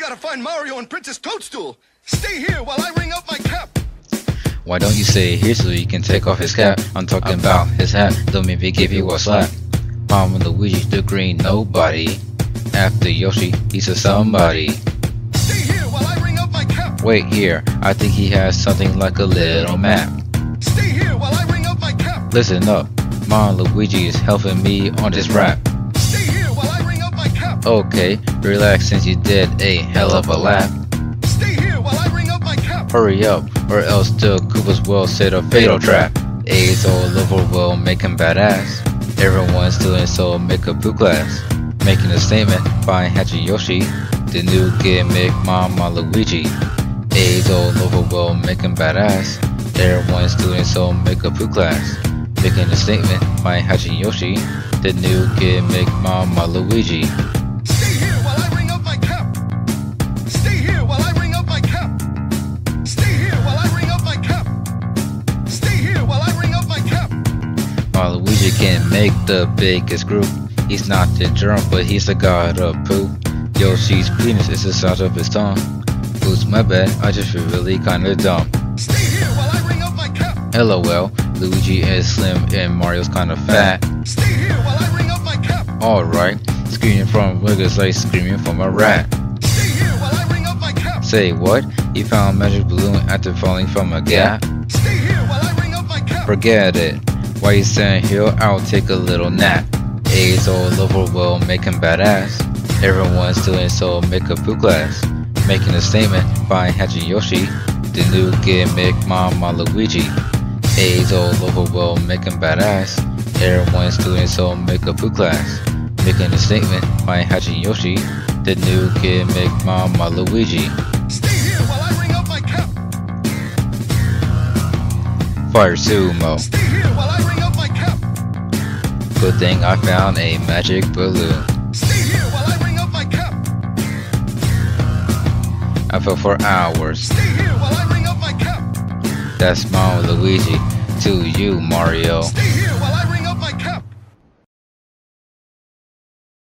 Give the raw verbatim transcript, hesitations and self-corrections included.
gotta find Mario and Princess Toadstool. Stay here while I ring up my cap. Why don't you stay here so he can take off his cap? I'm talking about his hat, don't maybe give you a slap. Mario Luigi, the green nobody. After Yoshi, he's a somebody. Stay here while I ring up my cap. Wait here, I think he has something like a little map. Stay here while I ring up my cap. Listen up, Mario Luigi is helping me on this rap. Stay here while I ring up my cap. Okay, relax since you did a hell of a lap. Stay here while I ring up my cap. Hurry up, or else the Koopas will set a fatal trap. A's all over will make him badass. Everyone's doing so, make a poo class. Making a statement by Hatchet Yoshi, the new gimmick Mario Luigi. A's all over will make him badass. Everyone's doing so, make a poo class. Making a statement by Hatchet Yoshi, the new gimmick Mario Luigi. Stay here while I ring up my cap. Stay here while I ring up my cap. Stay here while I ring up my cap. Stay here while I ring up my cap. Mario Luigi can make the biggest group. He's not the germ, but he's the god of poop. Yoshi's penis is the size of his tongue. Oops, my bad, I just feel really kinda dumb. Stay here while I ring up my cap. LOL, Luigi is slim and Mario's kinda fat. Stay here while I ring up my cap. Alright, screaming from Wiggles like screaming from a rat. Stay here while I ring up my cap. Say what? He found magic balloon after falling from a gap? Stay here while I ring up my cap. Forget it. While you standing here, I'll take a little nap. A's all over will make him badass. Everyone's doing so, make a poo class. Making a statement by Hatchet Yoshi, the new gimmick Mario Luigi. A's all over will make him badass. Everyone's doing so, make a poo class. Making a statement by Hatchet Yoshi, the new gimmick Mario Luigi. Stay here while I ring up my cap. Fire Sumo. Stay here while I ring up my cap. Good thing I found a magic balloon. Stay here while I ring up my cap. I fell for hours. Stay here while I ring up my cap. That's Mario Luigi to you, Mario. Stay here while I